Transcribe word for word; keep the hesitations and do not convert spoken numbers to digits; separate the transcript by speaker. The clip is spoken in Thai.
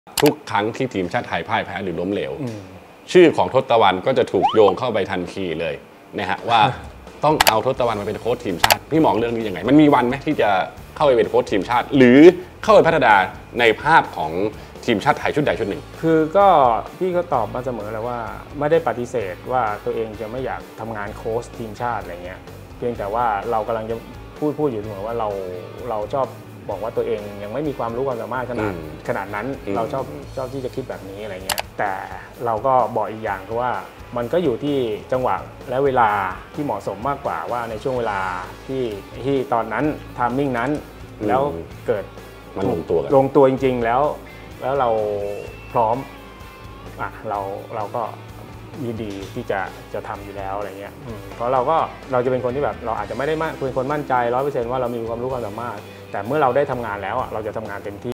Speaker 1: ทุกครั้งที่ทีมชาติไทยพ่ายแพ้หรือล้มเหลวชื่อของทศวรรณก็จะถูกโยงเข้าไปทันทีเลยนะฮะว่าต้องเอาทศวรรณมาเป็นโค้ชทีมชาติพี่มองเรื่องนี้ยังไงมันมีวันไหมที่จะเข้าไปเป็นโค้ชทีมชาติหรือเข้าไปพัฒนาในภาพของทีมชาติไทยชุดใดชุดหนึ่ง
Speaker 2: คือก็พี่ก็ตอบมาเสมอแล้วว่าไม่ได้ปฏิเสธว่าตัวเองจะไม่อยากทำงานโค้ชทีมชาติอะไรเงี้ยเพียงแต่ว่าเรากำลังจะพูดพูดอยู่เสมอว่าเราเราชอบบอกว่าตัวเองยังไม่มีความรู้ความสามารถขนาดขนาดนั้นเราชอบชอบที่จะคิดแบบนี้อะไรเงี้ยแต่เราก็บอกอีกอย่างคือว่ามันก็อยู่ที่จังหวะและเวลาที่เหมาะสมมากกว่าว่าในช่วงเวลาที่ที่ตอนนั้นไทมิ่งนั้นแล้วเกิด
Speaker 1: มันลงตัวกัน
Speaker 2: ลงตัวจริงๆแล้วแล้วเราพร้อมอ่ะเราเราก็ยินดีที่จะจะทำอยู่แล้วอะไรเงี้ยเพราะเราก็เราจะเป็นคนที่แบบเราอาจจะไม่ได้เป็นคนมั่นใจร้อยเปอร์เซ็นต์ว่าเรามีความรู้ความสามารถแต่เมื่อเราได้ทำงานแล้วเราจะทำงานเต็มที่